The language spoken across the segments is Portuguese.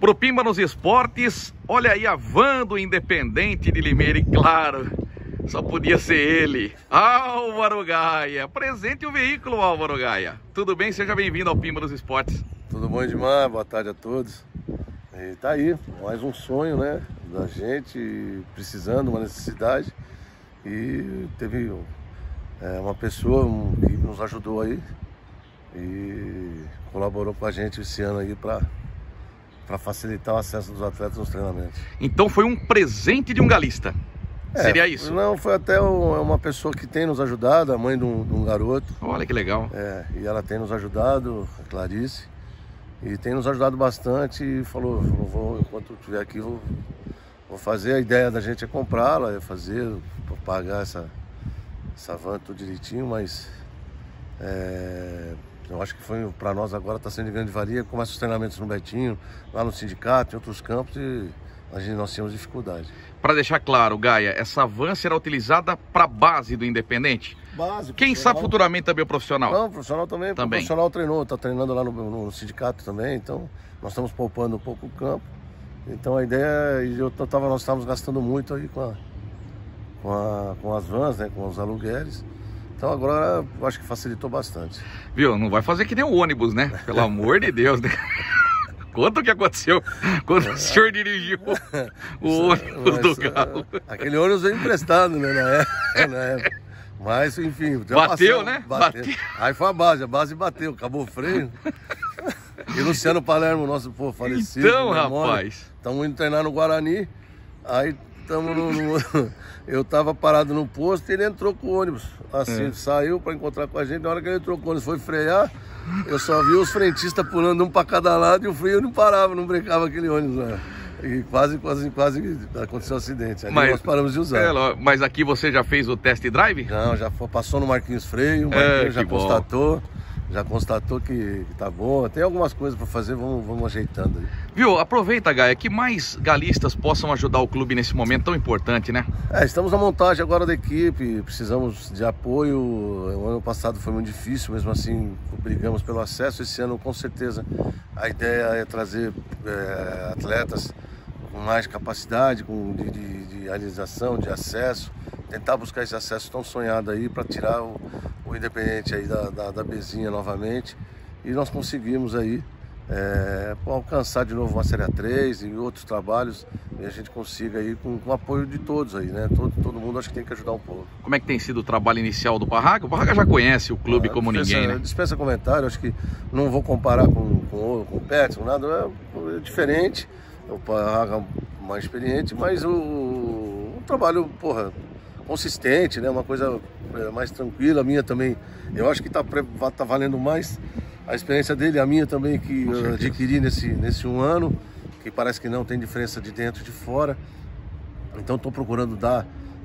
Pro Pimba nos Esportes, olha aí a van do Independente de Limeira e claro, só podia ser ele, Álvaro Gaia. Presente o veículo, Álvaro Gaia. Tudo bem? Seja bem-vindo ao Pimba nos Esportes. Tudo bom demais, boa tarde a todos. E tá aí, mais um sonho, né, da gente, precisando, uma necessidade. E teve uma pessoa que nos ajudou aí e colaborou com a gente esse ano aí para facilitar o acesso dos atletas nos treinamentos. Então foi um presente de um galista, seria isso? Não, foi até uma pessoa que tem nos ajudado, a mãe de um garoto. Olha que legal. E ela tem nos ajudado, a Clarice, e tem nos ajudado bastante e falou, enquanto eu estiver aqui, vou fazer, a ideia da gente é comprá-la, pagar essa van tudo direitinho, mas eu acho que para nós agora está sendo de grande valia. Começa os treinamentos no Betinho, lá no sindicato, em outros campos, e nós tínhamos dificuldade. Para deixar claro, Gaia, essa van será utilizada para a base do Independente? Base. Quem sabe futuramente também o profissional? Não, o profissional também. O profissional treinou, está treinando lá no sindicato também, então nós estamos poupando um pouco o campo. Então a ideia, nós estávamos gastando muito aí com as vans, né, com os aluguéis. Então agora eu acho que facilitou bastante. Viu? Não vai fazer que nem o ônibus, né? Pelo amor de Deus, né? Conta o que aconteceu quando o senhor dirigiu o ônibus do Galo. Aquele ônibus veio emprestado, né, na época. Mas enfim. Bateu, né? Bateu. Aí foi a base bateu, acabou o freio. E Luciano Palermo, nosso falecido. Então, rapaz. Estamos indo treinar no Guarani. Aí eu tava parado no posto e ele entrou com o ônibus. Assim, saiu para encontrar com a gente. Na hora que ele entrou com o ônibus, foi frear. Eu só vi os frentistas pulando um para cada lado e o freio não parava, não brecava aquele ônibus lá. E quase aconteceu um acidente. Ali nós paramos de usar. Mas aqui você já fez o test drive? Não, passou no Marquinhos Freio, o Marquinhos já constatou que tá bom. Tem algumas coisas para fazer, vamos ajeitando aí. Viu? Aproveita, Gaia, que mais galistas possam ajudar o clube nesse momento tão importante, né? Estamos na montagem agora da equipe, precisamos de apoio. O ano passado foi muito difícil, mesmo assim brigamos pelo acesso. Esse ano, com certeza, a ideia é trazer atletas com mais capacidade, de realização, de acesso, tentar buscar esse acesso tão sonhado aí para tirar o Independente aí da Bezinha novamente, e nós conseguimos aí alcançar de novo uma Série A3 e outros trabalhos, e a gente consiga aí com o apoio de todos aí, né? Todo mundo acho que tem que ajudar um pouco. Como é que tem sido o trabalho inicial do Barraca? O Barraca já conhece o clube como ninguém, né? Dispensa comentário, acho que não vou comparar com o Pets, com nada, é diferente, o Barraca mais experiente, mas o trabalho, consistente, né? Uma coisa mais tranquila. A minha também, eu acho que tá valendo mais a experiência dele, a minha também, que eu adquiri nesse um ano, que parece que não tem diferença de dentro e de fora. Então estou procurando dar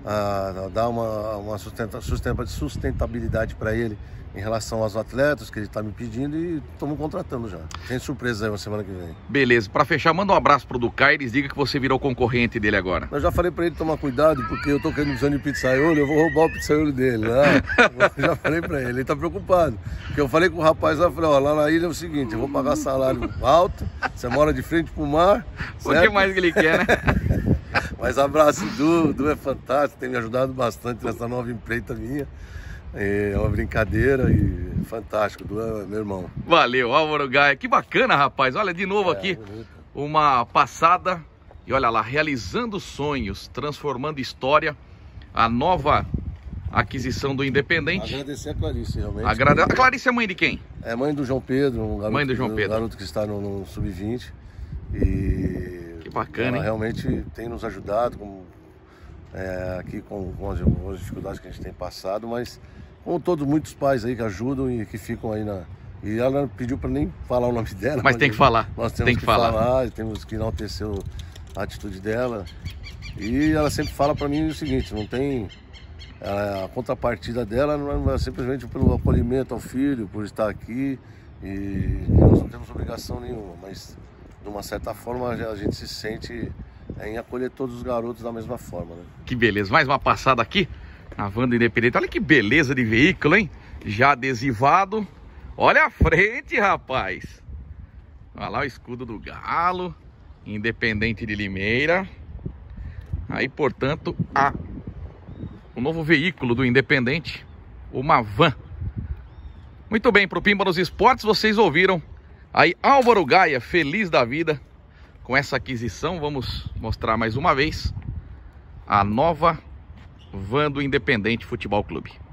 uma sustentabilidade para ele em relação aos atletas que ele está me pedindo, e estamos contratando já. Tem surpresa aí uma semana que vem. Beleza, para fechar, manda um abraço pro Ducaires, diga que você virou concorrente dele agora. Eu já falei para ele tomar cuidado, porque eu tô querendo de pizzaiolo, eu vou roubar o pizzaiolo dele, né? Eu já falei para ele tá preocupado. Porque eu falei com o rapaz lá, falei, lá na ilha é o seguinte, eu vou pagar salário alto, você mora de frente pro mar. O que mais que ele quer, né? Mas abraço, Du é fantástico, tem me ajudado bastante nessa nova empreita minha. É uma brincadeira e fantástico, Du é meu irmão. Valeu, Álvaro Gaia, que bacana, rapaz. Olha, de novo aqui, uma passada, e olha lá, realizando sonhos, transformando história, a nova aquisição do Independente. Agradecer a Clarice, realmente. A Clarice é mãe de quem? É mãe do João Pedro, mãe do João Pedro. Garoto que está no Sub-20. E que bacana, ela hein? realmente tem nos ajudado aqui com as dificuldades que a gente tem passado, mas com todos muitos pais aí que ajudam e que ficam aí E ela pediu para nem falar o nome dela. Mas tem que falar. Nós temos que falar, temos que enaltecer a atitude dela. E ela sempre fala para mim o seguinte, não tem... A contrapartida dela não é simplesmente pelo acolhimento ao filho, por estar aqui, e nós não temos obrigação nenhuma, mas de uma certa forma a gente se sente em acolher todos os garotos da mesma forma, né? Que beleza, mais uma passada aqui na van do Independente. Olha que beleza de veículo, hein? Já adesivado. Olha a frente, rapaz. Olha lá o escudo do Galo. Independente de Limeira. Aí, portanto, o novo veículo do Independente, uma van. Muito bem, pro Pimba nos Esportes, vocês ouviram aí Álvaro Gaia, feliz da vida com essa aquisição. Vamos mostrar mais uma vez a nova van do Independente Futebol Clube.